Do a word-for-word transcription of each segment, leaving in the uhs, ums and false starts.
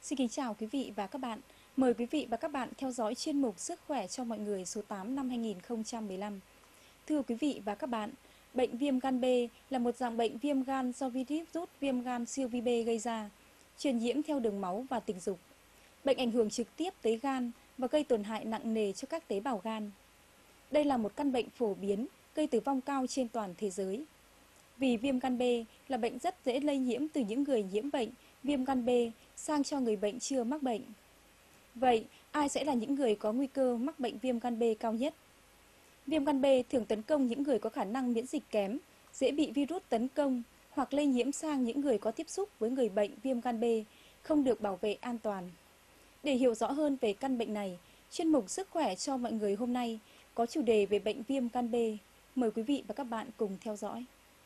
Xin kính chào quý vị và các bạn. Mời quý vị và các bạn theo dõi chuyên mục Sức khỏe cho mọi người số tám năm hai nghìn không trăm mười lăm. Thưa quý vị và các bạn, bệnh viêm gan B là một dạng bệnh viêm gan do virus viêm gan siêu vi B gây ra, truyền nhiễm theo đường máu và tình dục. Bệnh ảnh hưởng trực tiếp tới gan và gây tổn hại nặng nề cho các tế bào gan. Đây là một căn bệnh phổ biến, gây tử vong cao trên toàn thế giới. Vì viêm gan B là bệnh rất dễ lây nhiễm từ những người nhiễm bệnh viêm gan B sang cho người bệnh chưa mắc bệnh. Vậy, ai sẽ là những người có nguy cơ mắc bệnh viêm gan B cao nhất? Viêm gan B thường tấn công những người có khả năng miễn dịch kém, dễ bị virus tấn công hoặc lây nhiễm sang những người có tiếp xúc với người bệnh viêm gan B, không được bảo vệ an toàn. Để hiểu rõ hơn về căn bệnh này, chuyên mục Sức khỏe cho mọi người hôm nay có chủ đề về bệnh viêm gan B. Mời quý vị và các bạn cùng theo dõi.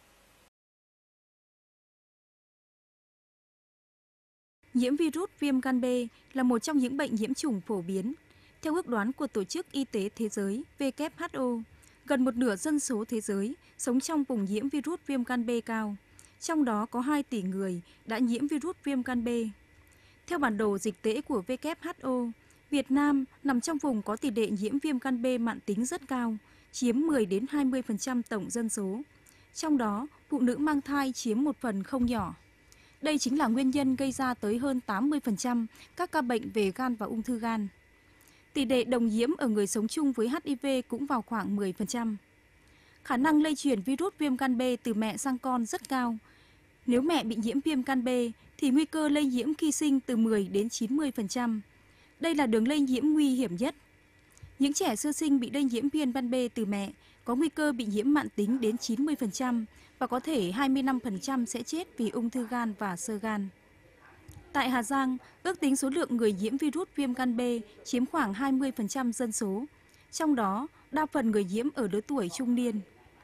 Nhiễm virus viêm gan B là một trong những bệnh nhiễm trùng phổ biến. Theo ước đoán của Tổ chức Y tế Thế giới W H O, gần một nửa dân số thế giới sống trong vùng nhiễm virus viêm gan B cao, trong đó có hai tỷ người đã nhiễm virus viêm gan B. Theo bản đồ dịch tễ của W H O, Việt Nam nằm trong vùng có tỷ lệ nhiễm viêm gan B mãn tính rất cao, chiếm mười đến hai mươi phần trăm tổng dân số. Trong đó, phụ nữ mang thai chiếm một phần không nhỏ. Đây chính là nguyên nhân gây ra tới hơn tám mươi phần trăm các ca bệnh về gan và ung thư gan. Tỷ lệ đồng nhiễm ở người sống chung với H I V cũng vào khoảng mười phần trăm. Khả năng lây truyền virus viêm gan B từ mẹ sang con rất cao. Nếu mẹ bị nhiễm viêm gan B thì nguy cơ lây nhiễm khi sinh từ mười đến chín mươi phần trăm. Đây là đường lây nhiễm nguy hiểm nhất. Những trẻ sơ sinh bị lây nhiễm viêm gan B từ mẹ có nguy cơ bị nhiễm mãn tính đến chín mươi phần trăm và có thể hai mươi lăm phần trăm sẽ chết vì ung thư gan và xơ gan. Tại Hà Giang, ước tính số lượng người nhiễm virus viêm gan B chiếm khoảng hai mươi phần trăm dân số, trong đó đa phần người nhiễm ở lứa tuổi trung niên.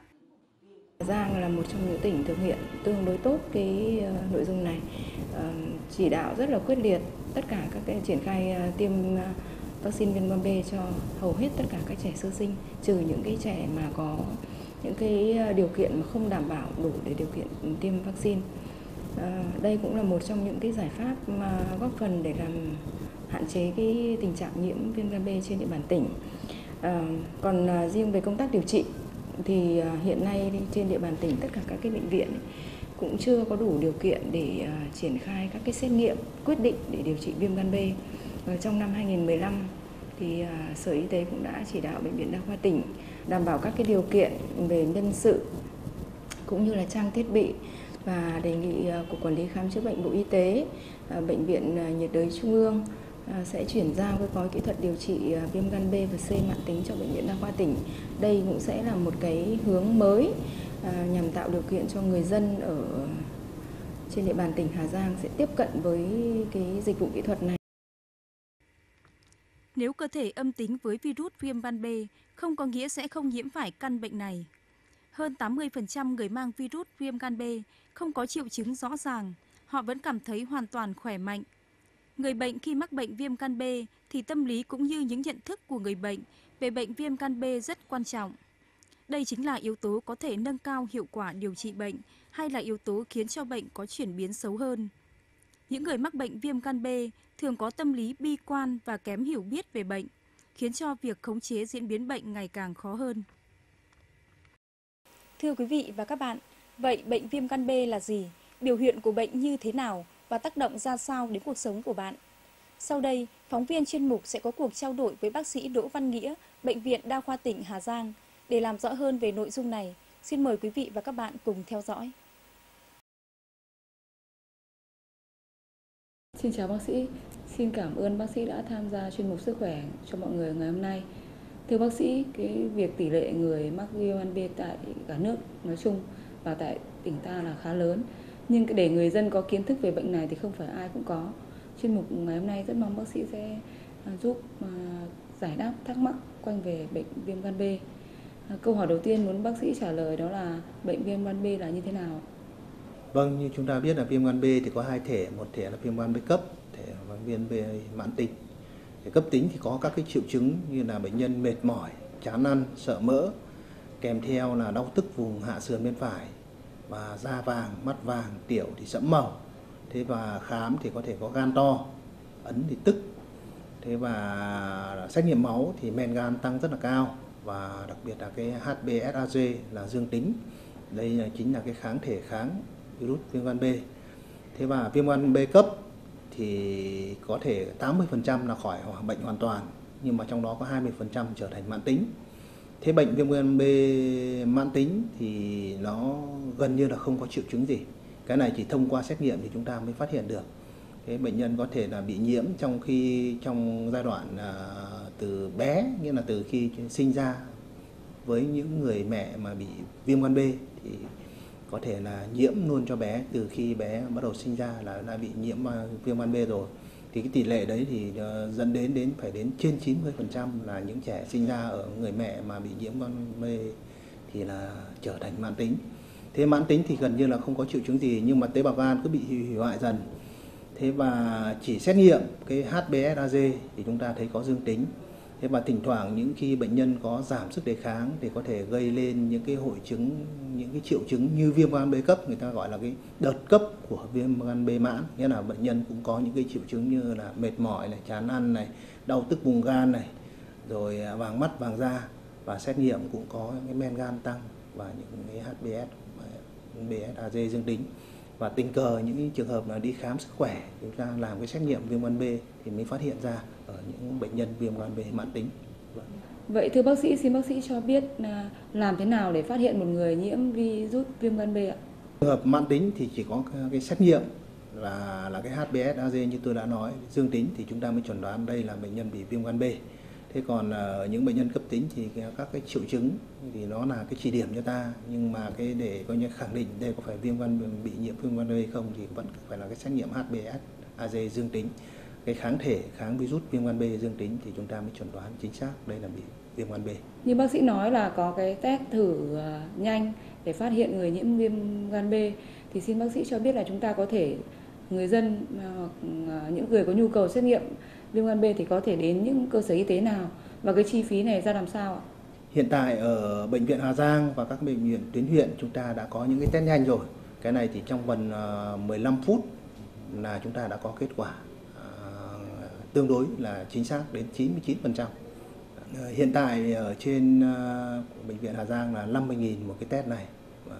Hà Giang là một trong những tỉnh thực hiện tương đối tốt cái uh, nội dung này, uh, chỉ đạo rất là quyết liệt tất cả các cái triển khai uh, tiêm uh, vaccine viêm gan B cho hầu hết tất cả các trẻ sơ sinh, trừ những cái trẻ mà có những cái điều kiện mà không đảm bảo đủ để điều kiện tiêm vaccine. À, đây cũng là một trong những cái giải pháp mà góp phần để làm hạn chế cái tình trạng nhiễm viêm gan B trên địa bàn tỉnh. À, còn à, riêng về công tác điều trị thì à, hiện nay trên địa bàn tỉnh tất cả các cái bệnh viện ấy, cũng chưa có đủ điều kiện để à, triển khai các cái xét nghiệm quyết định để điều trị viêm gan B. Và trong năm hai nghìn không trăm mười lăm thì à, Sở Y tế cũng đã chỉ đạo Bệnh viện Đa khoa tỉnh đảm bảo các cái điều kiện về nhân sự cũng như là trang thiết bị, và đề nghị Cục Quản lý Khám chữa bệnh Bộ Y tế, Bệnh viện Nhiệt đới Trung ương sẽ chuyển giao cái gói kỹ thuật điều trị viêm gan B và C mãn tính cho Bệnh viện Đa khoa tỉnh. Đây cũng sẽ là một cái hướng mới nhằm tạo điều kiện cho người dân ở trên địa bàn tỉnh Hà Giang sẽ tiếp cận với cái dịch vụ kỹ thuật này. Nếu cơ thể âm tính với virus viêm gan B, không có nghĩa sẽ không nhiễm phải căn bệnh này. Hơn tám mươi phần trăm người mang virus viêm gan B không có triệu chứng rõ ràng, họ vẫn cảm thấy hoàn toàn khỏe mạnh. Người bệnh khi mắc bệnh viêm gan B thì tâm lý cũng như những nhận thức của người bệnh về bệnh viêm gan B rất quan trọng. Đây chính là yếu tố có thể nâng cao hiệu quả điều trị bệnh hay là yếu tố khiến cho bệnh có chuyển biến xấu hơn. Những người mắc bệnh viêm gan B thường có tâm lý bi quan và kém hiểu biết về bệnh, khiến cho việc khống chế diễn biến bệnh ngày càng khó hơn. Thưa quý vị và các bạn, vậy bệnh viêm gan B là gì? Biểu hiện của bệnh như thế nào và tác động ra sao đến cuộc sống của bạn? Sau đây, phóng viên chuyên mục sẽ có cuộc trao đổi với bác sĩ Đỗ Văn Nghĩa, Bệnh viện Đa khoa tỉnh Hà Giang. Để làm rõ hơn về nội dung này, xin mời quý vị và các bạn cùng theo dõi. Xin chào bác sĩ, xin cảm ơn bác sĩ đã tham gia chuyên mục Sức khỏe cho mọi người ngày hôm nay. Thưa bác sĩ, cái việc tỷ lệ người mắc viêm gan B tại cả nước nói chung và tại tỉnh ta là khá lớn. Nhưng để người dân có kiến thức về bệnh này thì không phải ai cũng có. Chuyên mục ngày hôm nay rất mong bác sĩ sẽ giúp giải đáp thắc mắc quanh về bệnh viêm gan B. Câu hỏi đầu tiên muốn bác sĩ trả lời đó là bệnh viêm gan B là như thế nào? Vâng, như chúng ta biết là viêm gan B thì có hai thể, một thể là viêm gan B cấp, thể là viêm B mãn tính. Thể cấp tính thì có các cái triệu chứng như là bệnh nhân mệt mỏi, chán ăn, sợ mỡ, kèm theo là đau tức vùng hạ sườn bên phải và da vàng, mắt vàng, tiểu thì sẫm màu. Thế và khám thì có thể có gan to, ấn thì tức. Thế và xét nghiệm máu thì men gan tăng rất là cao, và đặc biệt là cái hát bê ét a giê là dương tính. Đây là chính là cái kháng thể kháng virus viêm gan B. Thế và viêm gan B cấp thì có thể tám mươi phần trăm là khỏi bệnh hoàn toàn, nhưng mà trong đó có hai mươi phần trăm trở thành mãn tính. Thế bệnh viêm gan B mãn tính thì nó gần như là không có triệu chứng gì. Cái này chỉ thông qua xét nghiệm thì chúng ta mới phát hiện được. Cái bệnh nhân có thể là bị nhiễm trong khi trong giai đoạn à, từ bé, nghĩa là từ khi sinh ra. Với những người mẹ mà bị viêm gan B thì có thể là nhiễm luôn cho bé từ khi bé bắt đầu sinh ra là đã bị nhiễm viêm gan B rồi. Thì cái tỷ lệ đấy thì uh, dẫn đến đến phải đến trên chín mươi phần trăm là những trẻ sinh ra ở người mẹ mà bị nhiễm gan B thì là trở thành mãn tính. Thế mãn tính thì gần như là không có triệu chứng gì, nhưng mà tế bào gan cứ bị hủy hoại dần. Thế và chỉ xét nghiệm cái hát bê ét a giê thì chúng ta thấy có dương tính. Thế và thỉnh thoảng những khi bệnh nhân có giảm sức đề kháng thì có thể gây lên những cái hội chứng, những cái triệu chứng như viêm gan B cấp, người ta gọi là cái đợt cấp của viêm gan B mãn, nghĩa là bệnh nhân cũng có những cái triệu chứng như là mệt mỏi này, chán ăn này, đau tức vùng gan này, rồi vàng mắt, vàng da, và xét nghiệm cũng có cái men gan tăng và những cái hát bê ét a giê dương tính. Và tình cờ những trường hợp là đi khám sức khỏe, chúng ta làm cái xét nghiệm viêm gan B thì mới phát hiện ra ở những bệnh nhân viêm gan B mãn tính. Vậy thưa bác sĩ, xin bác sĩ cho biết là làm thế nào để phát hiện một người nhiễm virus viêm gan B ạ? Trường hợp mãn tính thì chỉ có cái xét nghiệm là là cái hát bê ét a giê như tôi đã nói dương tính thì chúng ta mới chẩn đoán đây là bệnh nhân bị viêm gan B. Thế còn uh, những bệnh nhân cấp tính thì các cái triệu chứng thì nó là cái chỉ điểm cho ta, nhưng mà cái để coi như khẳng định đây có phải viêm gan bị nhiễm viêm gan B hay không thì vẫn phải là cái xét nghiệm hát bê ét a giê dương tính, cái kháng thể kháng virus viêm gan B dương tính thì chúng ta mới chẩn đoán chính xác đây là bị viêm gan B. Như bác sĩ nói là có cái test thử uh, nhanh để phát hiện người nhiễm viêm gan B, thì xin bác sĩ cho biết là chúng ta có thể, người dân hoặc uh, những người có nhu cầu xét nghiệm viêm gan B thì có thể đến những cơ sở y tế nào, và cái chi phí này ra làm sao ạ? Hiện tại ở bệnh viện Hà Giang và các bệnh viện tuyến huyện chúng ta đã có những cái test nhanh rồi. Cái này thì trong vòng mười lăm phút là chúng ta đã có kết quả uh, tương đối là chính xác đến chín mươi chín phần trăm. Uh, hiện tại ở trên uh, bệnh viện Hà Giang là năm mươi nghìn một cái test này,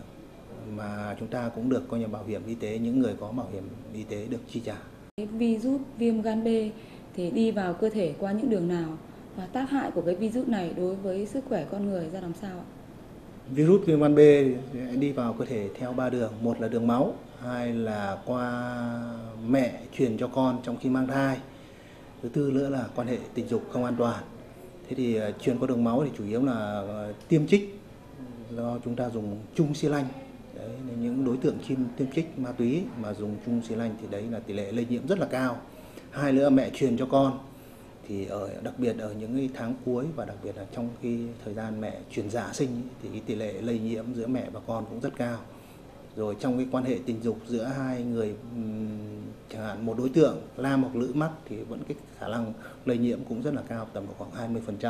mà chúng ta cũng được coi như bảo hiểm y tế, những người có bảo hiểm y tế được chi trả. Cái virus viêm gan B thì đi vào cơ thể qua những đường nào, và tác hại của cái virus này đối với sức khỏe con người ra làm sao ạ? Virus viêm gan B đi vào cơ thể theo ba đường, một là đường máu, hai là qua mẹ truyền cho con trong khi mang thai, thứ tư nữa là quan hệ tình dục không an toàn. Thế thì truyền qua đường máu thì chủ yếu là tiêm trích do chúng ta dùng chung xi lanh. Đấy, những đối tượng chim tiêm trích ma túy mà dùng chung xi lanh thì đấy là tỷ lệ lây nhiễm rất là cao. Hai nữa mẹ truyền cho con thì ở đặc biệt ở những cái tháng cuối và đặc biệt là trong khi thời gian mẹ truyền dạ sinh thì cái tỷ lệ lây nhiễm giữa mẹ và con cũng rất cao. Rồi trong cái quan hệ tình dục giữa hai người, chẳng hạn một đối tượng nam hoặc nữ mắc thì vẫn cái khả năng lây nhiễm cũng rất là cao, tầm khoảng hai mươi phần trăm.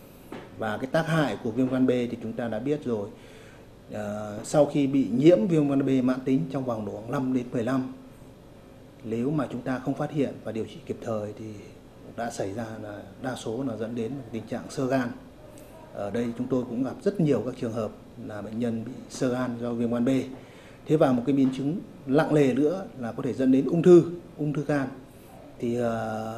Và cái tác hại của viêm gan B thì chúng ta đã biết rồi. Uh, sau khi bị nhiễm viêm gan B mãn tính trong vòng độ năm đến mười năm, nếu mà chúng ta không phát hiện và điều trị kịp thời thì đã xảy ra là đa số là dẫn đến tình trạng xơ gan. Ở đây chúng tôi cũng gặp rất nhiều các trường hợp là bệnh nhân bị xơ gan do viêm gan B. Thế và một cái biến chứng nặng nề nữa là có thể dẫn đến ung thư, ung thư gan. Thì uh,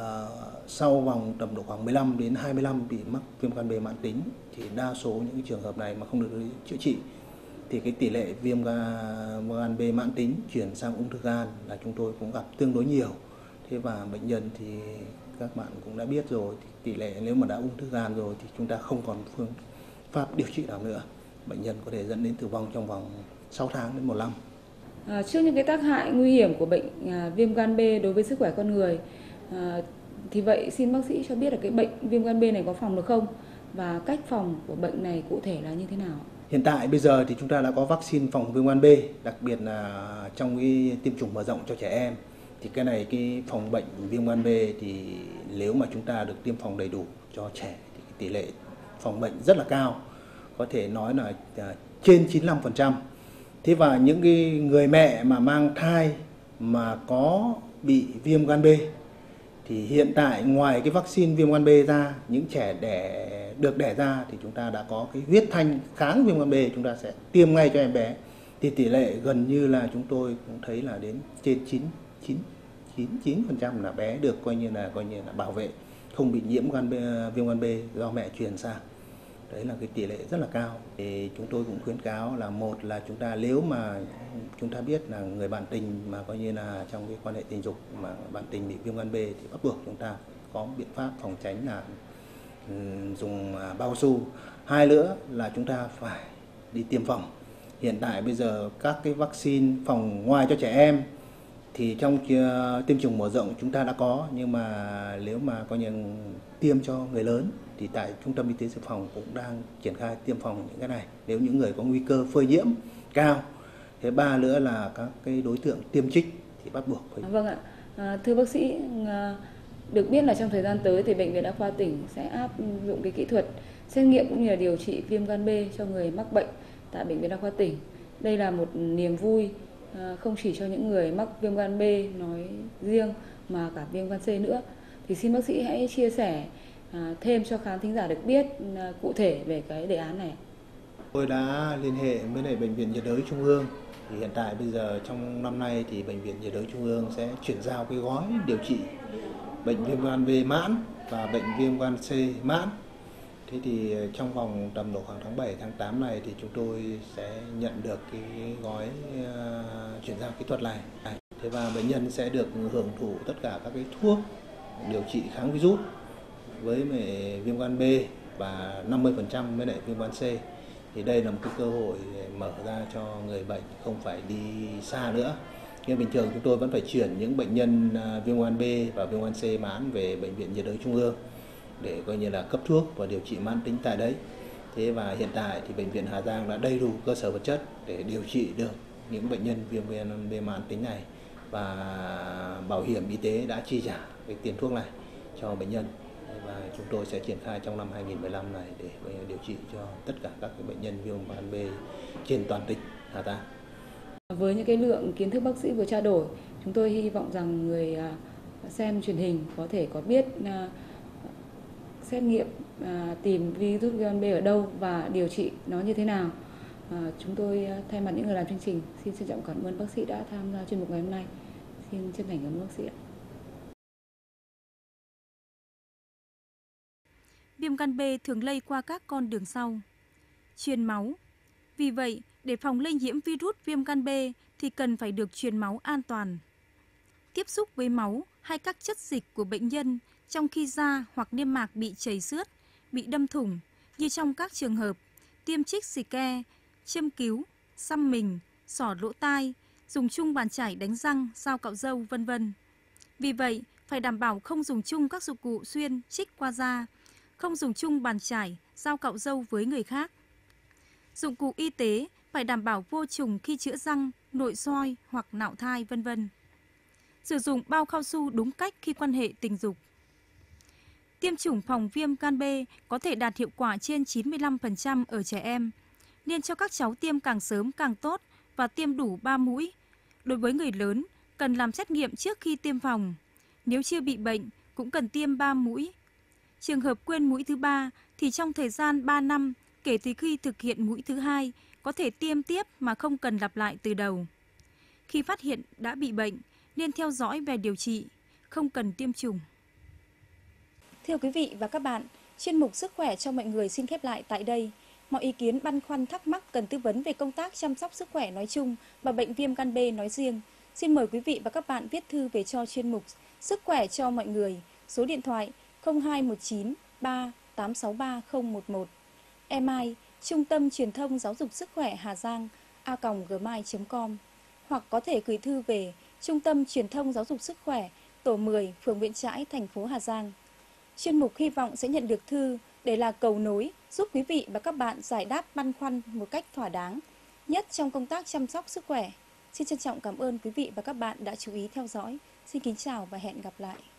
sau vòng tầm độ khoảng mười lăm đến hai mươi năm bị mắc viêm gan B mãn tính thì đa số những cái trường hợp này mà không được chữa trị thì cái tỷ lệ viêm gan B mãn tính chuyển sang ung thư gan là chúng tôi cũng gặp tương đối nhiều. Thế và bệnh nhân thì các bạn cũng đã biết rồi, thì tỷ lệ nếu mà đã ung thư gan rồi thì chúng ta không còn phương pháp điều trị nào nữa. Bệnh nhân có thể dẫn đến tử vong trong vòng sáu tháng đến một năm. À, trước những cái tác hại nguy hiểm của bệnh à, viêm gan B đối với sức khỏe con người, à, thì vậy xin bác sĩ cho biết là cái bệnh viêm gan B này có phòng được không? Và cách phòng của bệnh này cụ thể là như thế nào? Hiện tại bây giờ thì chúng ta đã có vaccine phòng viêm gan B, đặc biệt là trong cái tiêm chủng mở rộng cho trẻ em. Thì cái này cái phòng bệnh viêm gan B thì nếu mà chúng ta được tiêm phòng đầy đủ cho trẻ thì tỷ lệ phòng bệnh rất là cao, có thể nói là trên chín mươi lăm phần trăm. Thế và những cái người mẹ mà mang thai mà có bị viêm gan B Thì hiện tại ngoài cái vaccine viêm gan B ra, những trẻ đẻ được đẻ ra thì chúng ta đã có cái huyết thanh kháng viêm gan B, chúng ta sẽ tiêm ngay cho em bé. Thì tỷ lệ gần như là chúng tôi cũng thấy là đến trên chín chín chín chín phần trăm là bé được coi như là coi như là bảo vệ, không bị nhiễm gan B, viêm gan B do mẹ truyền sang. Đấy là cái tỷ lệ rất là cao. Thì chúng tôi cũng khuyến cáo là một là chúng ta nếu mà chúng ta biết là người bạn tình mà coi như là trong cái quan hệ tình dục mà bạn tình bị viêm gan B thì bắt buộc chúng ta có biện pháp phòng tránh là um, dùng bao su. Hai nữa là chúng ta phải đi tiêm phòng. Hiện tại bây giờ các cái vaccine phòng ngoài cho trẻ em thì trong tiêm chủng mở rộng chúng ta đã có, nhưng mà nếu mà coi như tiêm cho người lớn thì tại Trung tâm Y tế Dự phòng cũng đang triển khai tiêm phòng những cái này nếu những người có nguy cơ phơi nhiễm cao. Thế ba nữa là các cái đối tượng tiêm trích thì bắt buộc phải. Vâng ạ, à, thưa bác sĩ, à, được biết là trong thời gian tới thì Bệnh viện Đa khoa tỉnh sẽ áp dụng cái kỹ thuật xét nghiệm cũng như là điều trị viêm gan B cho người mắc bệnh tại Bệnh viện Đa khoa tỉnh. Đây là một niềm vui à, không chỉ cho những người mắc viêm gan B nói riêng mà cả viêm gan C nữa. Thì xin bác sĩ hãy chia sẻ à, thêm cho khán thính giả được biết à, cụ thể về cái đề án này. Tôi đã liên hệ với lại Bệnh viện Nhiệt đới Trung ương. Thì hiện tại bây giờ trong năm nay thì Bệnh viện Nhiệt đới Trung ương sẽ chuyển giao cái gói điều trị bệnh viêm gan B mãn và bệnh viêm gan C mãn. Thế thì trong vòng tầm độ khoảng tháng bảy, tháng tám này thì chúng tôi sẽ nhận được cái gói uh, chuyển giao kỹ thuật này. Thế và bệnh nhân sẽ được hưởng thụ tất cả các cái thuốc điều trị kháng virus với viêm gan B và năm mươi phần trăm với lại viêm gan C. Thì đây là một cái cơ hội để mở ra cho người bệnh không phải đi xa nữa. Nhưng bình thường chúng tôi vẫn phải chuyển những bệnh nhân viêm gan B và viêm gan C mãn về Bệnh viện Nhiệt đới Trung ương để coi như là cấp thuốc và điều trị mãn tính tại đấy. Thế và hiện tại thì Bệnh viện Hà Giang đã đầy đủ cơ sở vật chất để điều trị được những bệnh nhân viêm gan B mãn tính này, và bảo hiểm y tế đã chi trả cái tiền thuốc này cho bệnh nhân. Và chúng tôi sẽ triển khai trong năm hai nghìn không trăm mười lăm này để điều trị cho tất cả các cái bệnh nhân viêm gan B trên toàn tỉnh Hà Giang. Với những cái lượng kiến thức bác sĩ vừa trao đổi, chúng tôi hy vọng rằng người xem truyền hình có thể có biết xét nghiệm tìm virus viêm gan B ở đâu và điều trị nó như thế nào. Chúng tôi thay mặt những người làm chương trình xin trân trọng cảm ơn bác sĩ đã tham gia chuyên mục ngày hôm nay. Xin chân thành cảm ơn bác sĩ ạ. Viêm gan B thường lây qua các con đường sau: truyền máu. Vì vậy, để phòng lây nhiễm virus viêm gan B thì cần phải được truyền máu an toàn. Tiếp xúc với máu hay các chất dịch của bệnh nhân trong khi da hoặc niêm mạc bị chảy xước, bị đâm thủng, như trong các trường hợp tiêm trích xì ke, châm cứu, xăm mình, xỏ lỗ tai, dùng chung bàn chải đánh răng, dao cạo râu, vân vân. Vì vậy, phải đảm bảo không dùng chung các dụng cụ xuyên trích qua da, không dùng chung bàn chải, dao cạo râu với người khác. Dụng cụ y tế phải đảm bảo vô trùng khi chữa răng, nội soi hoặc nạo thai, vân vân. Sử dụng bao cao su đúng cách khi quan hệ tình dục. Tiêm chủng phòng viêm gan B có thể đạt hiệu quả trên chín mươi lăm phần trăm ở trẻ em, nên cho các cháu tiêm càng sớm càng tốt và tiêm đủ ba mũi. Đối với người lớn, cần làm xét nghiệm trước khi tiêm phòng. Nếu chưa bị bệnh, cũng cần tiêm ba mũi. Trường hợp quên mũi thứ ba thì trong thời gian ba năm kể từ khi thực hiện mũi thứ hai, có thể tiêm tiếp mà không cần lặp lại từ đầu. Khi phát hiện đã bị bệnh, nên theo dõi và điều trị, không cần tiêm chủng. Thưa quý vị và các bạn, chuyên mục Sức khỏe cho mọi người xin khép lại tại đây. Mọi ý kiến băn khoăn thắc mắc cần tư vấn về công tác chăm sóc sức khỏe nói chung và bệnh viêm gan B nói riêng, xin mời quý vị và các bạn viết thư về cho chuyên mục Sức khỏe cho mọi người, số điện thoại không hai một chín ba tám sáu ba không một một, email Trung tâm Truyền thông Giáo dục Sức khỏe Hà Giang a còng gmail chấm com, hoặc có thể gửi thư về Trung tâm Truyền thông Giáo dục Sức khỏe, tổ mười, phường Nguyễn Trãi, thành phố Hà Giang. Chuyên mục hy vọng sẽ nhận được thư để là cầu nối giúp quý vị và các bạn giải đáp băn khoăn một cách thỏa đáng nhất trong công tác chăm sóc sức khỏe. Xin trân trọng cảm ơn quý vị và các bạn đã chú ý theo dõi. Xin kính chào và hẹn gặp lại.